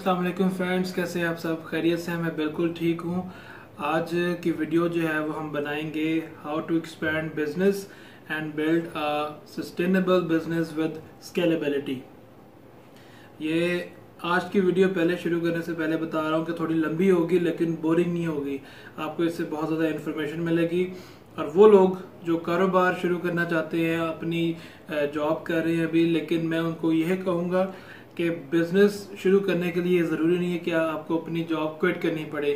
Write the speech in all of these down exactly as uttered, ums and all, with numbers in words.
अस्सलाम वालेकुम फ्रेंड्स, कैसे हैं आप सब? खैरियत से हैं? मैं बिल्कुल ठीक हूँ। आज की वीडियो जो है वो हम बनाएंगे how to expand business and build a sustainable business with scalability. ये आज की वीडियो पहले शुरू करने से पहले बता रहा हूँ कि थोड़ी लंबी होगी लेकिन बोरिंग नहीं होगी। आपको इससे बहुत ज़्यादा इन्फॉर्मेशन मिलेगी और वो लोग जो कारोबार शुरू करना चाहते हैं, अपनी जॉब कर रहे हैं अभी, लेकिन मैं उनको यह कहूँगा कि बिजनेस शुरू करने के लिए ज़रूरी नहीं है कि आपको अपनी जॉब क्विट करनी पड़े।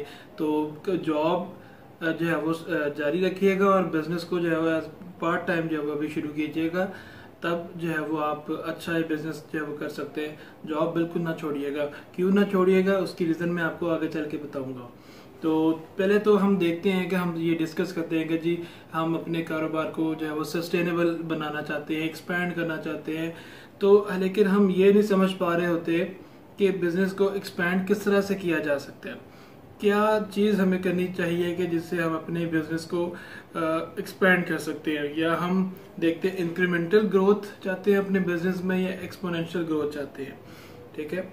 तो जॉब जो है वो जारी रखिएगा और बिजनेस को जो है वो पार्ट टाइम जो है वो अभी शुरू कीजिएगा, तब जो है वो आप अच्छा ही बिजनेस जो है वो कर सकते हैं। जॉब बिल्कुल ना छोड़िएगा। क्यों ना छोड़िएगा उसकी रीज़न मैं आपको आगे चल के बताऊँगा। तो पहले तो हम देखते हैं कि हम ये डिस्कस करते हैं कि जी हम अपने कारोबार को जो है वो सस्टेनेबल बनाना चाहते हैं, एक्सपैंड करना चाहते हैं। तो लेकिन हम ये नहीं समझ पा रहे होते कि बिजनेस को एक्सपैंड किस तरह से किया जा सकता है। क्या चीज़ हमें करनी चाहिए कि जिससे हम अपने बिजनेस को एक्सपैंड कर सकते हैं। या हम देखते हैं इंक्रीमेंटल ग्रोथ चाहते हैं अपने बिजनेस में या एक्सपोनेंशियल ग्रोथ चाहते हैं। ठीक है,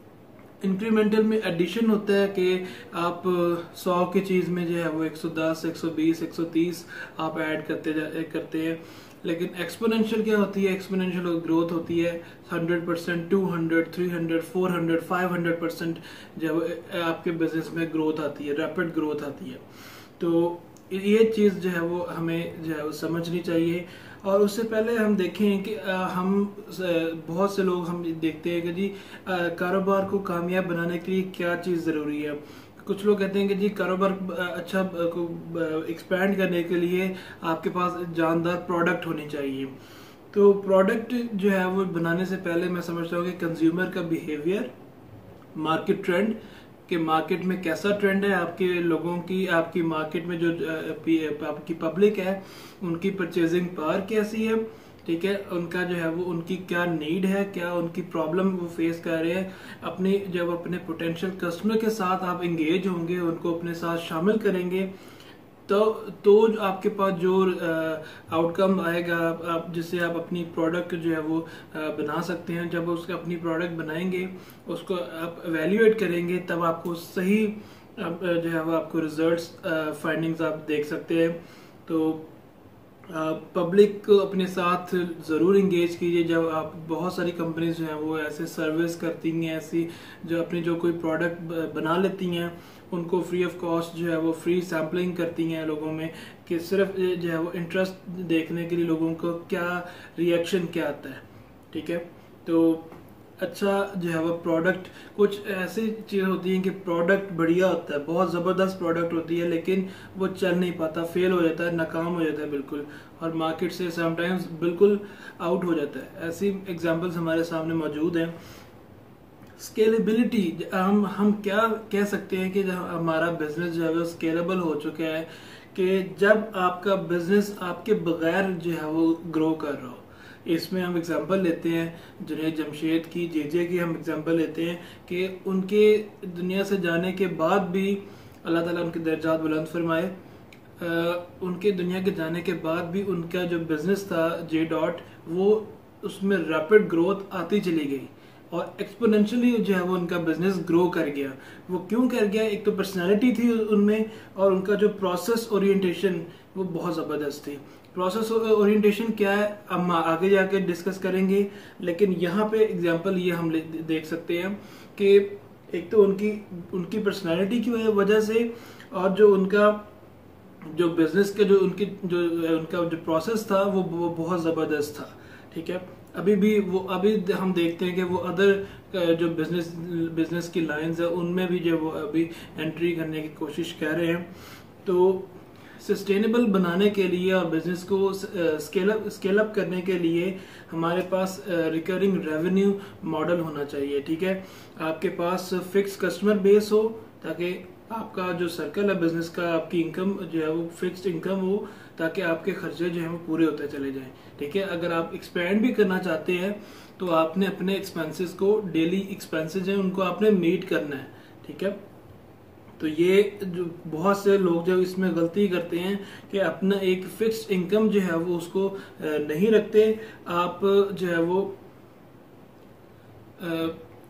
इंक्रीमेंटल में एडिशन होता है कि आप सौ की चीज़ में जो है वो एक सौ दस, एक सौ बीस, एक सौ तीस आप ऐड करते करते हैं। लेकिन एक्सपोनेंशियल क्या होती है? एक्सपोनेंशियल ग्रोथ होती है hundred percent, two hundred, three hundred, four hundred, five hundred percent जब आपके बिजनेस में ग्रोथ आती है, रैपिड ग्रोथ आती है। तो ये चीज़ जो है वो हमें जो है वो समझनी चाहिए। और उससे पहले हम देखें कि हम बहुत से लोग हम देखते हैं कि जी कारोबार को कामयाब बनाने के लिए क्या चीज़ ज़रूरी है। कुछ लोग कहते हैं कि जी कारोबार अच्छा को एक्सपैंड करने के लिए आपके पास जानदार प्रोडक्ट होनी चाहिए। तो प्रोडक्ट जो है वो बनाने से पहले मैं समझता हूँ कि कंज्यूमर का बिहेवियर, मार्केट ट्रेंड, कि मार्केट में कैसा ट्रेंड है, आपके लोगों की, आपकी मार्केट में जो आपकी पब्लिक है उनकी परचेजिंग पावर कैसी है। ठीक है, उनका जो है वो उनकी क्या नीड है, क्या उनकी प्रॉब्लम वो फेस कर रहे हैं। अपनी जब अपने पोटेंशियल कस्टमर के साथ आप एंगेज होंगे, उनको अपने साथ शामिल करेंगे, तो तो आपके पास जो आउटकम आएगा आप जिससे आप अपनी प्रोडक्ट जो है वो बना सकते हैं। जब उसका अपनी प्रोडक्ट बनाएंगे, उसको आप एवेल्युएट करेंगे, तब आपको सही जो है वो आपको रिजल्ट्स फाइंडिंग्स आप देख सकते हैं। तो पब्लिक को अपने साथ ज़रूर इंगेज कीजिए। जब आप बहुत सारी कंपनीज जो हैं वो ऐसे सर्विस करती हैं, ऐसी जो अपनी जो कोई प्रोडक्ट बना लेती हैं, उनको फ्री ऑफ कॉस्ट जो है वो फ्री सैम्पलिंग करती हैं लोगों में, कि सिर्फ जो है वो इंटरेस्ट देखने के लिए लोगों को क्या रिएक्शन क्या आता है। ठीक है, तो अच्छा जो है वो प्रोडक्ट, कुछ ऐसी चीज़ होती हैं कि प्रोडक्ट बढ़िया होता है, बहुत ज़बरदस्त प्रोडक्ट होती है, लेकिन वो चल नहीं पाता, फेल हो जाता है, नाकाम हो जाता है बिल्कुल, और मार्केट से समटाइम्स बिल्कुल आउट हो जाता है। ऐसी एग्जांपल्स हमारे सामने मौजूद हैं। स्केलेबिलिटी, हम हम क्या कह सकते हैं कि जब हमारा बिजनेस जो है वो स्केलेबल हो चुका है, कि जब आपका बिजनेस आपके बगैर जो है वो ग्रो कर रहा हो। इसमें हम एग्जांपल लेते हैं जुनैद जमशेद की, जेजे की हम एग्जांपल लेते हैं कि उनके दुनिया से जाने के बाद भी अल्लाह ताला उनके दर्जात बुलंद फरमाए। उनके दुनिया के जाने के बाद भी उनका जो बिजनेस था जे डॉट, वो उसमें रैपिड ग्रोथ आती चली गई और एक्सपोनेंशियली जो है वो उनका बिजनेस ग्रो कर गया। वो क्यों कर गया? एक तो पर्सनैलिटी थी उनमें, और उनका जो प्रोसेस ओरिएंटेशन वो बहुत ज़बरदस्त थी। प्रोसेस ओरिएंटेशन क्या है हम आगे जाके डिस्कस करेंगे, लेकिन यहाँ पे एग्जांपल ये हम देख सकते हैं कि एक तो उनकी उनकी पर्सनैलिटी की वजह से, और जो उनका जो बिजनेस के जो उनकी जो उनका जो प्रोसेस था वो, वो बहुत ज़बरदस्त था। ठीक है, अभी भी वो अभी हम देखते हैं कि वो अदर जो बिजनेस बिजनेस की लाइंस है उनमें भी जो वो अभी एंट्री करने की कोशिश कर रहे हैं। तो सस्टेनेबल बनाने के लिए और बिजनेस को स्केल अप स्केल अप करने के लिए हमारे पास रिकरिंग रेवेन्यू मॉडल होना चाहिए। ठीक है, आपके पास फिक्स कस्टमर बेस हो, ताकि आपका जो सर्कल है बिजनेस का, आपकी इनकम जो है वो फिक्स्ड इनकम हो, ताकि आपके खर्चे जो है वो पूरे होते चले जाएं। ठीक है, अगर आप एक्सपेंड भी करना चाहते हैं तो आपने अपने एक्सपेंसेस को, डेली एक्सपेंसेस हैं उनको आपने मीट करना है। ठीक है, तो ये जो बहुत से लोग जो इसमें गलती करते हैं कि अपना एक फिक्स्ड इनकम जो है वो उसको नहीं रखते। आप जो है वो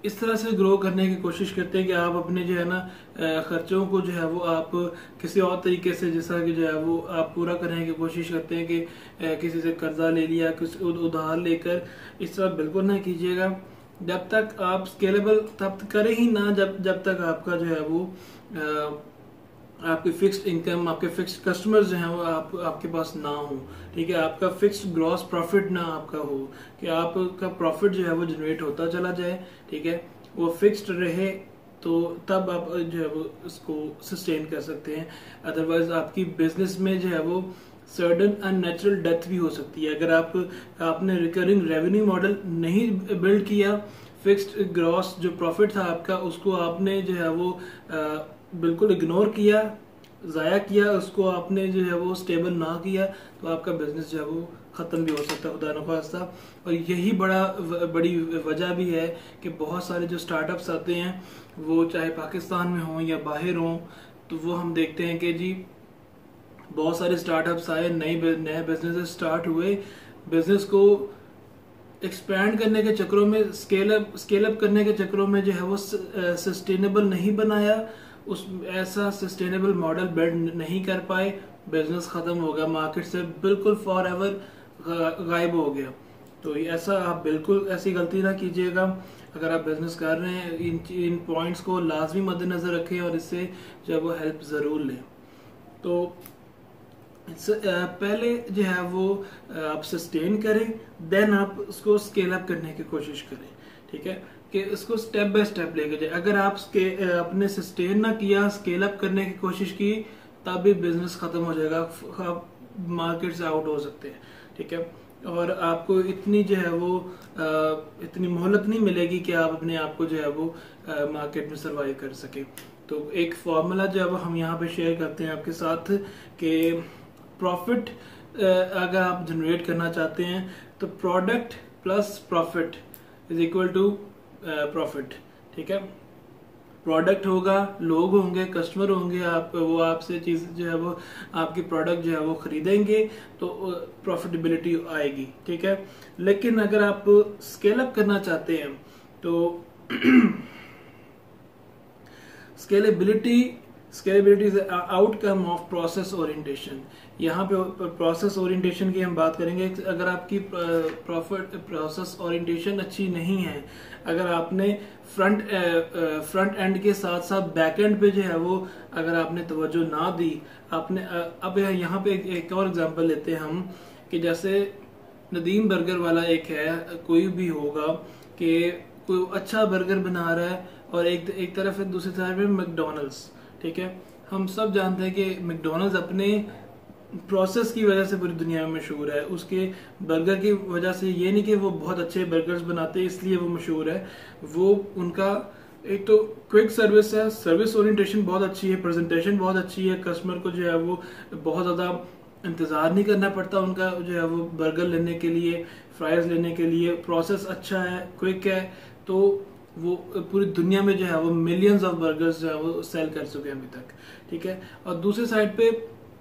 इस तरह से ग्रो करने की कोशिश करते हैं कि आप अपने जो है ना खर्चों को जो है वो आप किसी और तरीके से, जैसा कि जो है वो आप पूरा करने की कोशिश करते हैं कि किसी से कर्जा ले लिया, किसी उधार लेकर, इस तरह बिल्कुल ना कीजिएगा। जब तक आप स्केलेबल तब तक करें ही ना जब जब तक आपका जो है वो आपकी फिक्स्ड इनकम, आपके फिक्स्ड कस्टमर्स जो हैं वो आप आपके पास ना हो, ठीक है। आपका फिक्स्ड ग्रॉस प्रॉफिट ना आपका हो, कि आपका प्रॉफिट जो है वो जनरेट होता चला जाए, ठीक है, वो फिक्स्ड रहे, तो तब आप जो है वो उसको सस्टेन कर सकते हैं। अदरवाइज आपकी बिजनेस में जो है वो सर्डन अननेचुरल डेथ भी हो सकती है। अगर आप आपने रिकरिंग रेवेन्यू मॉडल नहीं बिल्ड किया, फिक्स्ड ग्रॉस जो प्रॉफिट था आपका उसको आपने जो है वो आ, बिल्कुल इग्नोर किया, ज़ाया किया, उसको आपने जो है वो स्टेबल ना किया, तो आपका बिजनेस जो है वो ख़त्म भी हो सकता है, खुदा न खास्ता। और यही बड़ा बड़ी वजह भी है कि बहुत सारे जो स्टार्टअप्स आते हैं वो चाहे पाकिस्तान में हों या बाहर हों, तो वो हम देखते हैं कि जी बहुत सारे स्टार्टअप्स आए, नए नए बिजनेस स्टार्ट हुए, बिजनेस को एक्सपैंड करने के चक्करों में, स्केल अप स्केल अप करने के चक्करों में जो है वो सस्टेनेबल नहीं बनाया, उस ऐसा सस्टेनेबल मॉडल बिल्ड नहीं कर पाए, बिजनेस खत्म हो गया, मार्केट से बिल्कुल फॉर एवर गायब हो गया। तो ऐसा आप बिल्कुल ऐसी गलती ना कीजिएगा। अगर आप बिजनेस कर रहे हैं, इन इन पॉइंट्स को लाजमी मद्देनजर रखें और इससे जो है वो हेल्प जरूर लें। तो पहले जो है वो आप सस्टेन करें, देन आप उसको स्केल अप करने की कोशिश करें, ठीक है, कि इसको स्टेप बाय स्टेप लेके जाए। अगर आप अपने सस्टेन ना किया, स्केल अप करने की कोशिश की, तब भी बिजनेस खत्म हो जाएगा, आप मार्केट से आउट हो सकते हैं, ठीक है। और आपको इतनी जो है वो आ, इतनी मोहलत नहीं मिलेगी कि आप अपने आप को जो है वो मार्केट में सर्वाइव कर सके। तो एक फॉर्मूला जो है वो हम यहाँ पे शेयर करते हैं आपके साथ कि प्रॉफिट अगर आप जनरेट करना चाहते हैं तो product plus profit is equal to profit, ठीक है। प्रोडक्ट होगा, लोग होंगे, कस्टमर होंगे, आप वो आपसे चीज जो है वो आपकी प्रोडक्ट जो है वो खरीदेंगे, तो प्रॉफिटेबिलिटी आएगी, ठीक है। लेकिन अगर आप स्केल अप करना चाहते हैं तो scalability scalability is outcome of process orientation. यहाँ पे प्रोसेस ओरिएंटेशन की हम बात करेंगे। अगर आपकी प्रॉफिट प्रोसेस ओरिएंटेशन अच्छी नहीं है, अगर आपने फ्रंट फ्रंट एंड के साथ साथ बैक एंड पे जो है वो अगर आपने तवज्जो ना दी, आपने अब यहाँ पे एक, एक और एग्जांपल लेते हैं हम, कि जैसे नदीम बर्गर वाला एक है, कोई भी होगा कि कोई अच्छा बर्गर बना रहा है और एक एक तरफ है, दूसरी तरफ है मैकडॉनल्ड्स, ठीक है। हम सब जानते हैं कि मैकडॉनल्ड्स अपने प्रोसेस की वजह से पूरी दुनिया में मशहूर है, उसके बर्गर की वजह से। ये नहीं कि वो बहुत अच्छे बर्गर्स बनाते हैं इसलिए वो मशहूर है, वो उनका एक तो क्विक सर्विस है, सर्विस ओरिएंटेशन बहुत अच्छी है, प्रेजेंटेशन बहुत अच्छी है, कस्टमर को जो है वो बहुत ज़्यादा इंतज़ार नहीं करना पड़ता उनका जो है वो बर्गर लेने के लिए, फ्राइज लेने के लिए। प्रोसेस अच्छा है, क्विक है, तो वो पूरी दुनिया में जो है वो मिलियंस ऑफ बर्गर्स जो है वो सेल कर चुके हैं अभी तक, ठीक है। और दूसरी साइड पे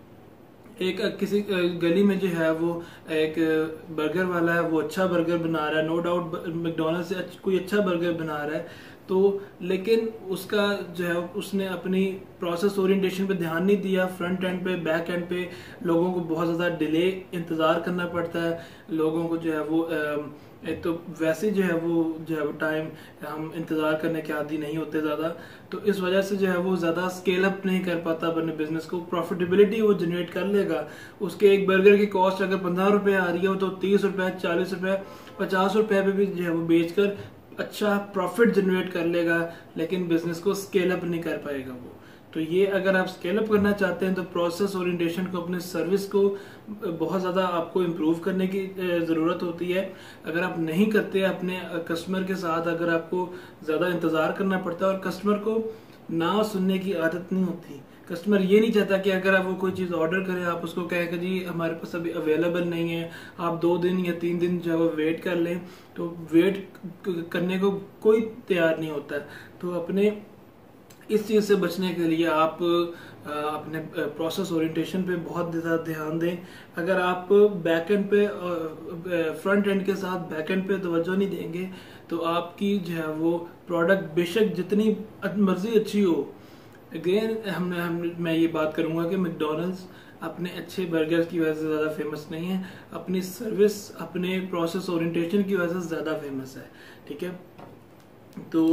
एक किसी गली में जो है वो एक बर्गर वाला है, वो अच्छा बर्गर बना रहा है, नो डाउट मैकडॉनल्ड्स से कोई अच्छा बर्गर बना रहा है, तो लेकिन उसका जो है उसने अपनी प्रोसेस ओरिएंटेशन पे ध्यान नहीं दिया। फ्रंट एंड पे, बैक एंड पे लोगों को बहुत ज़्यादा डिले इंतज़ार करना पड़ता है, लोगों को जो है वो एक तो वैसे जो है वो जो है वो टाइम हम इंतज़ार करने के आदी नहीं होते ज़्यादा, तो इस वजह से जो है वो ज़्यादा स्केल अप नहीं कर पाता अपने बिजनेस को। प्रॉफिटेबिलिटी वो जनरेट कर लेगा, उसके एक बर्गर की कॉस्ट अगर पंद्रह रुपये आ रही है तो तीस रुपये, चालीस रुपये, पचास रुपये पे भी जो है वो बेचकर अच्छा प्रॉफिट जनरेट कर लेगा, लेकिन बिजनेस को स्केल अप नहीं कर पाएगा वो। तो ये अगर आप स्केल अप करना चाहते हैं तो प्रोसेस ओरिएंटेशन को, अपने सर्विस को बहुत ज़्यादा आपको इम्प्रूव करने की ज़रूरत होती है। अगर आप नहीं करते अपने कस्टमर के साथ, अगर आपको ज़्यादा इंतज़ार करना पड़ता है और कस्टमर को ना सुनने की आदत नहीं होती, कस्टमर ये नहीं चाहता कि अगर आप वो कोई चीज़ ऑर्डर करें आप उसको कहें कि जी हमारे पास अभी अवेलेबल नहीं है, आप दो दिन या तीन दिन जो है वो वेट कर लें, तो वेट करने को कोई तैयार नहीं होता है। तो अपने इस चीज़ से बचने के लिए आप अपने प्रोसेस ओरिएंटेशन पे बहुत ज़्यादा ध्यान दें। अगर आप बैक एंड पे फ्रंट एंड के साथ बैक एंड पे तवज्जो नहीं देंगे तो आपकी जो है वो प्रोडक्ट बेशक जितनी मर्जी अच्छी हो, अगेन हम, हम मैं ये बात करूंगा कि मैकडॉनल्ड्स अपने अच्छे बर्गर्स की वजह से ज़्यादा फेमस नहीं है, अपनी सर्विस अपने प्रोसेस ओरिएंटेशन की वजह से ज़्यादा फेमस है। ठीक है, तो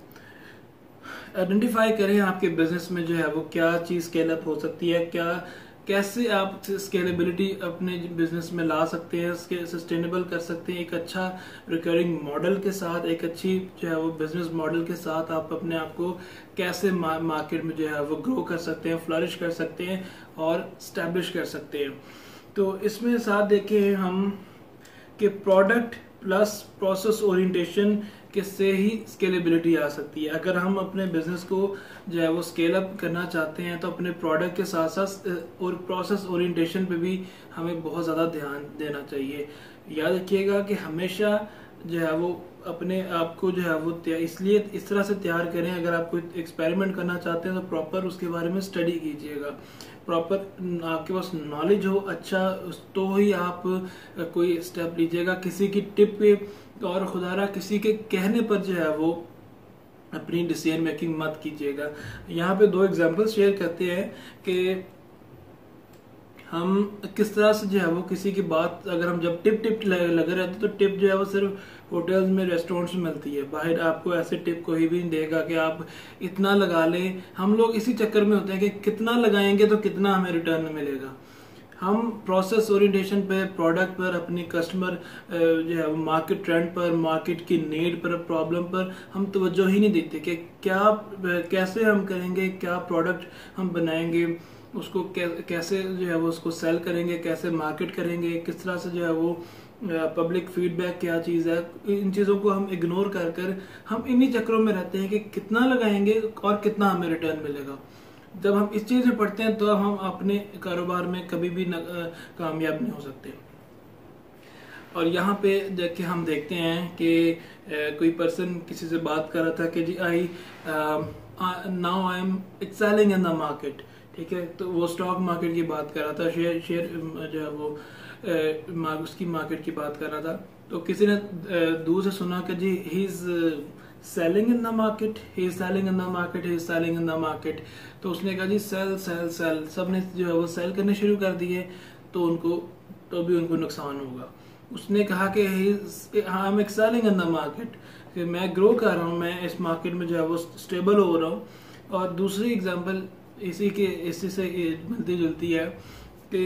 आइडेंटिफाई करें आपके बिजनेस में जो है वो क्या चीज़ स्केल अप हो सकती है, क्या कैसे आप स्केलेबिलिटी अपने बिजनेस में ला सकते हैं, सस्टेनेबल कर सकते हैं। एक अच्छा रिकरिंग मॉडल के साथ, एक अच्छी जो है वो बिजनेस मॉडल के साथ आप अपने आप को कैसे मार्केट में जो है वो ग्रो कर सकते हैं, फ्लरिश कर सकते हैं और स्टैब्लिश कर सकते हैं। तो इसमें साथ देखें हम कि प्रोडक्ट प्लस प्रोसेस ओरिएंटेशन किससे ही स्केलेबिलिटी आ सकती है। अगर हम अपने बिजनेस को जो है वो स्केल अप करना चाहते हैं तो अपने प्रोडक्ट के साथ साथ और प्रोसेस ओरिएंटेशन पे भी हमें बहुत ज़्यादा ध्यान देना चाहिए। याद रखिएगा कि हमेशा जो है वो अपने आप को जो है वो इसलिए इस तरह से तैयार करें, अगर आप कोई एक्सपेरिमेंट करना चाहते हैं तो प्रॉपर उसके बारे में स्टडी कीजिएगा, प्रॉपर आपके पास नॉलेज हो अच्छा, तो ही आप कोई स्टेप लीजिएगा। किसी की टिप पे और खुदारा किसी के कहने पर जो है वो अपनी डिसीजन मेकिंग मत कीजिएगा। यहाँ पे दो एग्जांपल शेयर करते हैं कि हम किस तरह से जो है वो किसी की बात, अगर हम जब टिप टिप लगे रहते तो टिप जो है वो सिर्फ होटल्स में रेस्टोरेंट्स में मिलती है, बाहर आपको ऐसे टिप कोई भी नहीं देगा कि आप इतना लगा लें। हम लोग इसी चक्कर में होते हैं कि कितना लगाएंगे तो कितना हमें रिटर्न मिलेगा। हम प्रोसेस ओरिएंटेशन पे, प्रोडक्ट पर, अपनी कस्टमर जो है मार्केट ट्रेंड पर, मार्केट की नीड पर, प्रॉब्लम पर हम तवज्जो ही नहीं देते कि क्या कैसे हम करेंगे, क्या प्रोडक्ट हम बनाएंगे, उसको कैसे जो है वो उसको सेल करेंगे, कैसे मार्केट करेंगे, किस तरह से जो है वो पब्लिक फीडबैक क्या चीज़ है। इन चीज़ों को हम इग्नोर कर कर हम इन्हीं चक्रों में रहते हैं कि कितना लगाएंगे और कितना हमें रिटर्न मिलेगा। जब हम इस चीज़ में पढ़ते हैं तो हम अपने कारोबार में कभी भी न, कामयाब नहीं हो सकते। और यहाँ पे देखिए हम देखते हैं कि कोई पर्सन किसी से बात कर रहा था कि जी I now I am excelling in the market. ठीक है, तो वो स्टॉक मार्केट की बात कर रहा था, शेयर शेयर जो है वो आ, उसकी मार्केट की बात कर रहा था। तो किसी ने दूर से सुना कि जी he is selling in the market, he is selling in the market, he is selling in the market. तो उसने कहा जी सेल सेल सेल, सब ने जो है वो सेल करने शुरू कर दिए, तो उनको तो भी उनको नुकसान होगा। उसने कहा कि I am excelling in the market, कि मैं ग्रो कर रहा हूँ, मैं इस मार्केट में जो है वो स्टेबल हो रहा हूँ। और दूसरी एग्जांपल इसी के इसी से मिलती जुलती है कि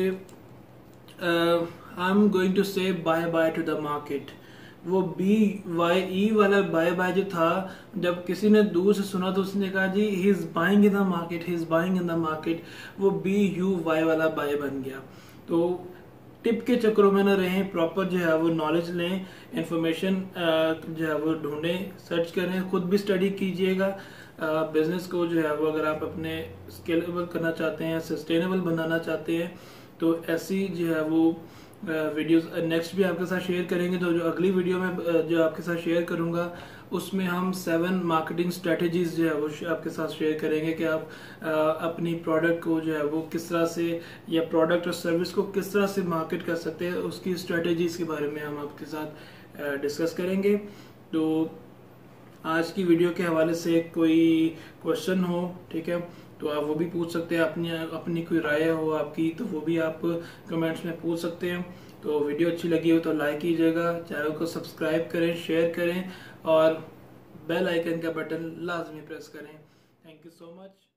I am going to say bye bye to the market. वो बी वाई ई वाला बाय बाय जो था, जब किसी ने दूर से सुना तो उसने कहा जी he is buying in the market, he is buying in the market. वो बी यू वाई वाला बाय बन गया। तो टिप के चक्रों में न रहें, प्रॉपर जो है वो नॉलेज लें, इंफॉर्मेशन जो है वो ढूंढें, सर्च करें, खुद भी स्टडी कीजिएगा। बिजनेस को जो है वो अगर आप अपने स्केलेबल करना चाहते हैं, सस्टेनेबल बनाना चाहते हैं, तो ऐसी जो है वो वीडियोस नेक्स्ट भी आपके साथ शेयर करेंगे। तो जो अगली वीडियो में जो आपके साथ शेयर करूंगा उसमें हम सेवन मार्केटिंग स्ट्रेटेजीज जो है वो आपके साथ शेयर करेंगे कि आप अपनी प्रोडक्ट को जो है वो किस तरह से, या प्रोडक्ट और सर्विस को किस तरह से मार्केट कर सकते हैं, उसकी स्ट्रेटेजीज के बारे में हम आपके साथ डिस्कस करेंगे। तो आज की वीडियो के हवाले से कोई क्वेश्चन हो, ठीक है, तो आप वो भी पूछ सकते हैं। अपनी अपनी कोई राय हो आपकी तो वो भी आप कमेंट्स में पूछ सकते हैं। तो वीडियो अच्छी लगी हो तो लाइक कीजिएगा, चैनल को सब्सक्राइब करें, शेयर करें और बेल आइकन का बटन लाजमी प्रेस करें। Thank you so much.